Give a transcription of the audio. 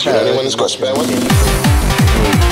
Do you know anyone who's got a spare one?